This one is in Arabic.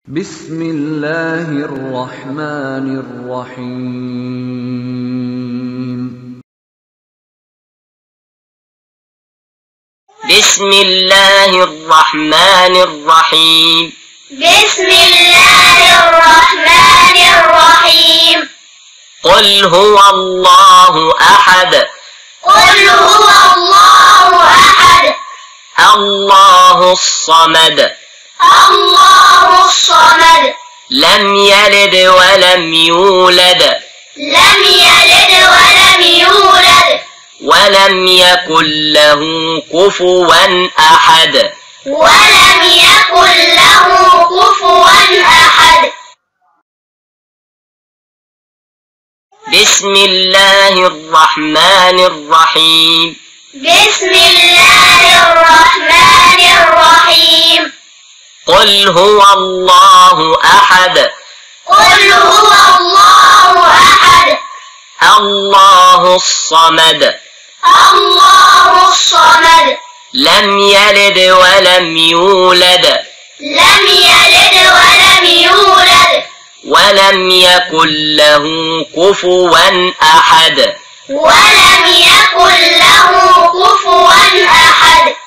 بسم الله الرحمن الرحيم. بسم الله الرحمن الرحيم. بسم الله الرحمن الرحيم. قل هو الله أحد. قل هو الله أحد. الله الصمد. الله الصمد. لم يلد ولم يولد. لم يلد ولم يولد. ولم يكن له كفوا أحد. ولم يكن له كفوا أحد. بسم الله الرحمن الرحيم. بسم الله الرحمن الرحيم. قل هو الله أحد. قل هو الله أحد. الله الصمد. الله الصمد. لم يلد ولم يولد. لم يلد ولم يولد. ولم يكن له كفوا أحد. ولم يكن له كفوا أحد.